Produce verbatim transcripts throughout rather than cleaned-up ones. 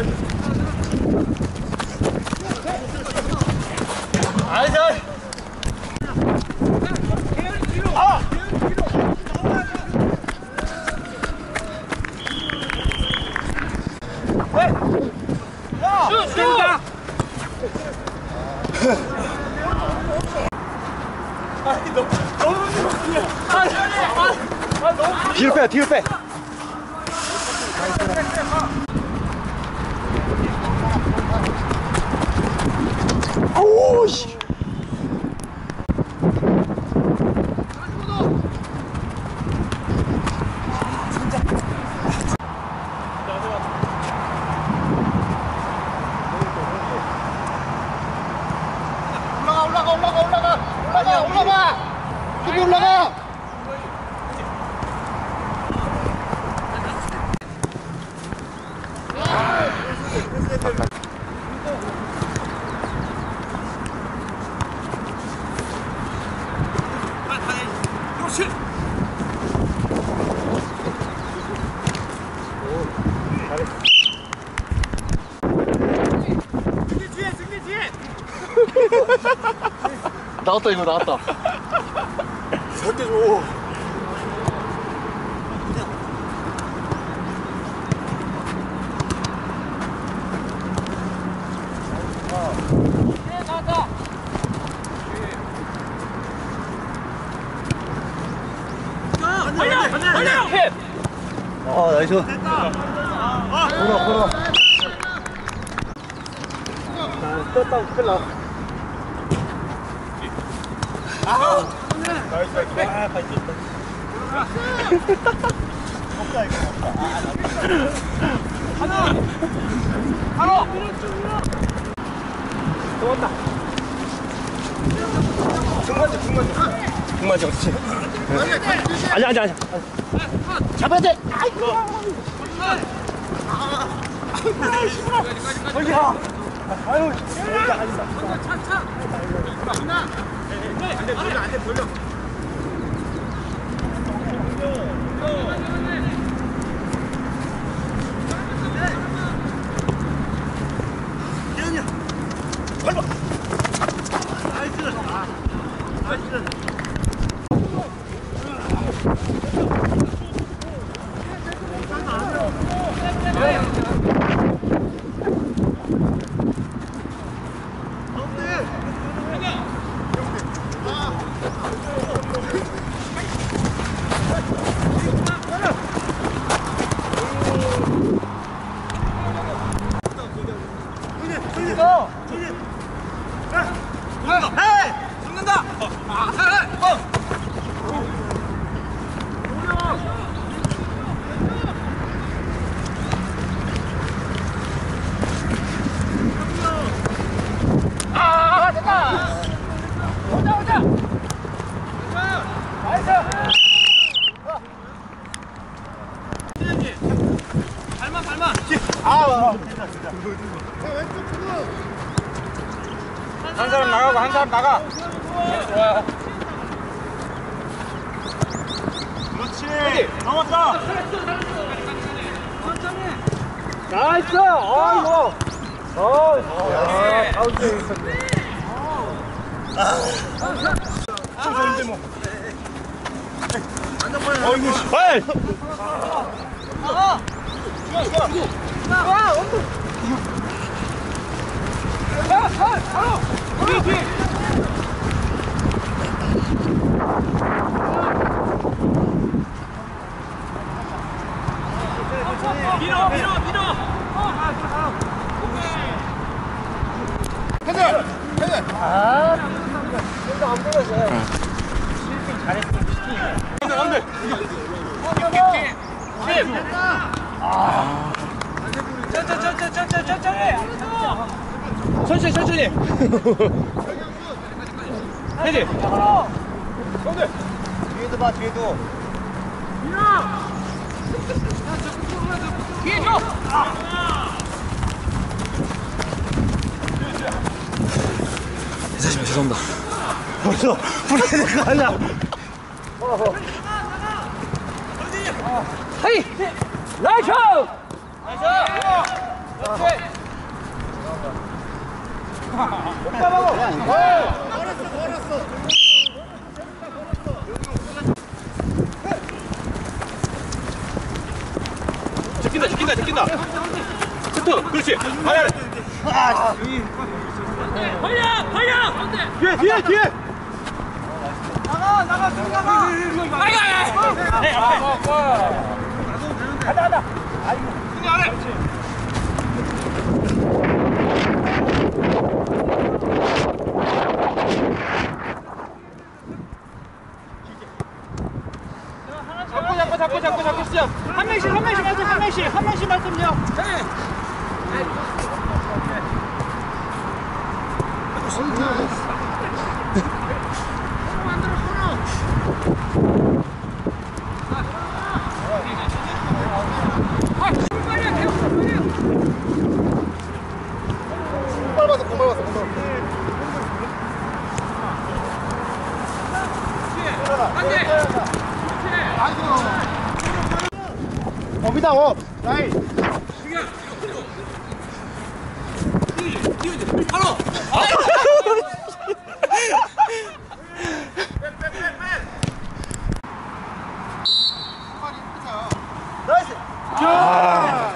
뒤로 빼, 뒤로 빼. 오우 씨. 올라가 올라가 올라가 올라가 올라가 올라가 수비 올라가. 나왔다 이거 나왔다. 절대 줘. 아 나이스. 걸어 걸어. 아 떴다 큰일 나. 아 나이스 나이스. 아 파이팅. 없다 이거 없다. 하나 바로 또 왔다. 중간지 중간지 중간지 그렇지. 아니 아니 아니 잡아야 돼. 아이고 아이고 아유 진짜 아니다. 차차 안돼 돌려 안돼 돌려. 밟아. 나이스. 나이스. 한 사람 나가고 한 사람 나가. 좋아요. 그렇지. 넘었다. 나이스. 아이고. 어, 가운데 있었네. 아, 좋은데 뭐. 아이고. 빨리. 아, 좋아, 좋아. 와, 엄청. 야, 살, 바로. 뒤, 뒤. 밀어, 밀어, 밀어. 헤드, 헤드. 아, 진짜 안 보여서. 실팅 잘했어, 실팅. 안돼, 안돼. 아. 천천히, 천천히, 천천히, 천천히. 천천히, 천천히. 헤드. 손들. 뒤에도 봐, 뒤에도. 밀어. 뒤에 줘. 이사님 죄송합니다. 벌써 브레이크가 아니야. 하이. 나이스. 나이스. 제낀다 제낀다 제낀다 세트 그렇지 아야 벌려 벌려 뒤에 뒤에 뒤에 나가 나가 나가 아이고 가자 가자 아이고 승리 안해 잡고 잡고 잡고 잡고 잡고 시작 한 명씩 한 명씩 말씀 한 명씩 한 명씩 말씀요 공 밟았어 공 밟았어 공 밟았어 업이다 업 나이 나이스 야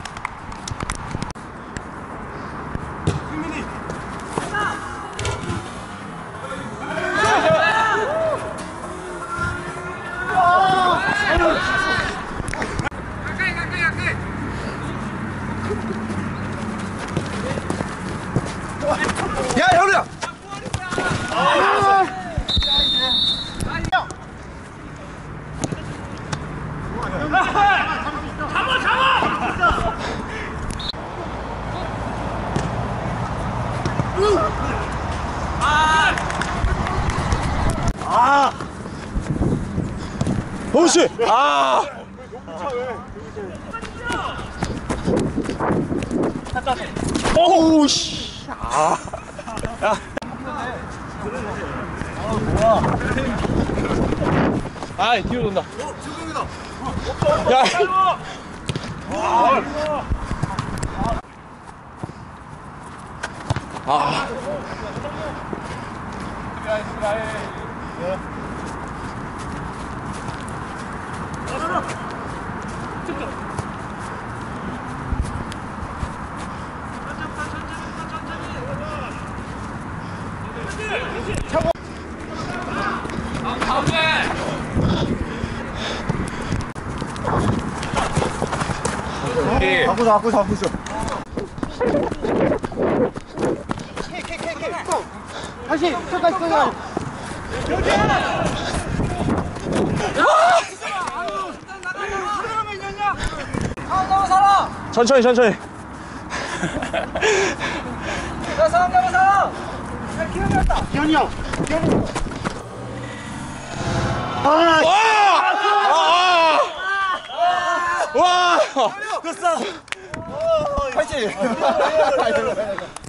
야, 현우야! 아! 잡아 잡아 아! 범씨! 아! 오우, 씨! 아! 야! 아, 뒤로 돈다. 어, 지금이다. 야! 아! 바꾸자 바꾸자 바꾸자 다시 끝까지 끌어가 천천히 천천히 자 사람 잡아 사람 야 기억이 났다 기현이 형 기현이 아! 와! 와! 됐어! 파이팅!